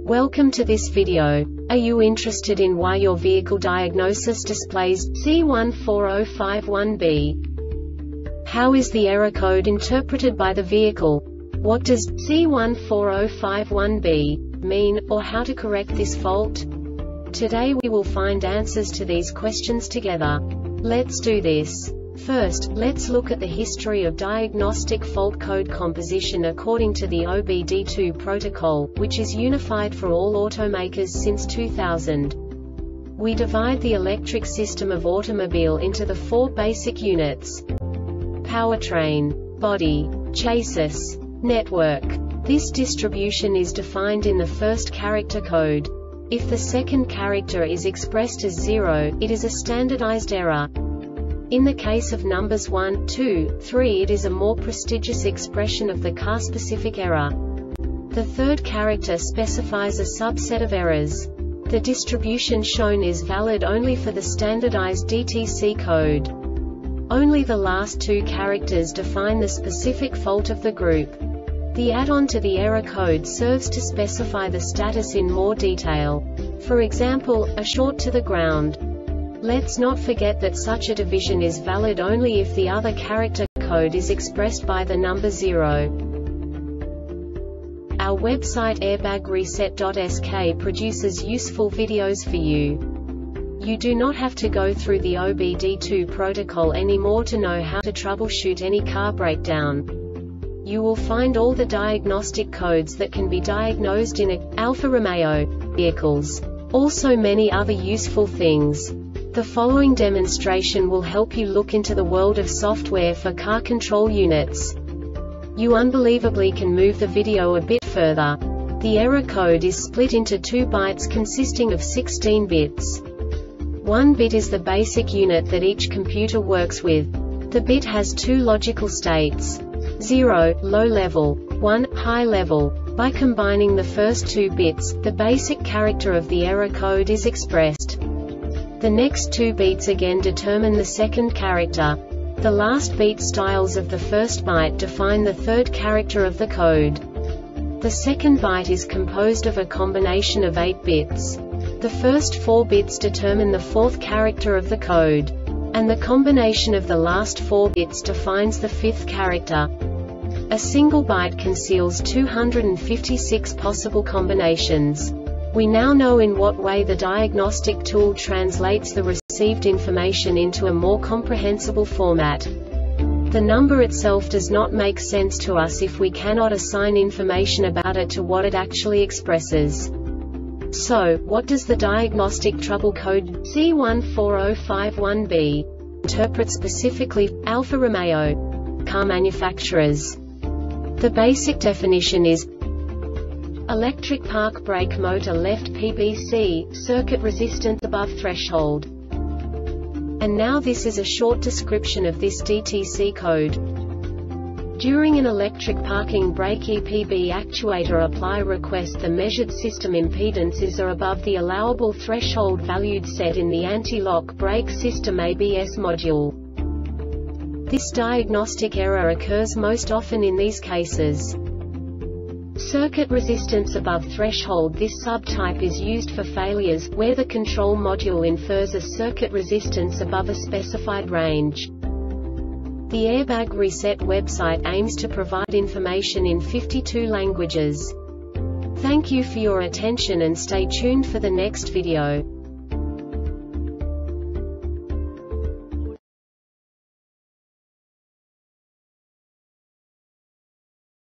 Welcome to this video. Are you interested in why your vehicle diagnosis displays C14051B? How is the error code interpreted by the vehicle? What does C14051B mean, or how to correct this fault? Today we will find answers to these questions together. Let's do this. First, let's look at the history of diagnostic fault code composition according to the OBD2 protocol, which is unified for all automakers since 2000. We divide the electric system of automobile into the four basic units: powertrain, body, chassis, network. This distribution is defined in the first character code. If the second character is expressed as 0, it is a standardized error. In the case of numbers 1, 2, 3, it is a more prestigious expression of the car-specific error. The third character specifies a subset of errors. The distribution shown is valid only for the standardized DTC code. Only the last two characters define the specific fault of the group. The add-on to the error code serves to specify the status in more detail. For example, a short to the ground. Let's not forget that such a division is valid only if the other character code is expressed by the number 0. Our website airbagreset.sk produces useful videos for you. You do not have to go through the OBD2 protocol anymore to know how to troubleshoot any car breakdown. You will find all the diagnostic codes that can be diagnosed in Alfa Romeo vehicles. Also many other useful things. The following demonstration will help you look into the world of software for car control units. You unbelievably can move the video a bit further. The error code is split into 2 bytes consisting of 16 bits. 1 bit is the basic unit that each computer works with. The bit has 2 logical states: 0, low level, 1, high level. By combining the first 2 bits, the basic character of the error code is expressed. The next 2 beats again determine the second character. The last beat styles of the first byte define the third character of the code. The second byte is composed of a combination of 8 bits. The first 4 bits determine the fourth character of the code. And the combination of the last 4 bits defines the fifth character. A single byte conceals 256 possible combinations. We now know in what way the diagnostic tool translates the received information into a more comprehensible format. The number itself does not make sense to us if we cannot assign information about it to what it actually expresses. So, what does the diagnostic trouble code C14051B interpret specifically for Alfa Romeo car manufacturers? The basic definition is electric park brake motor left PBC, circuit resistance above threshold. And now this is a short description of this DTC code. During an electric parking brake EPB actuator apply request, the measured system impedances are above the allowable threshold valued set in the anti-lock brake system ABS module. This diagnostic error occurs most often in these cases: circuit resistance above threshold. This subtype is used for failures where the control module infers a circuit resistance above a specified range. The Airbag Reset website aims to provide information in 52 languages. Thank you for your attention and stay tuned for the next video.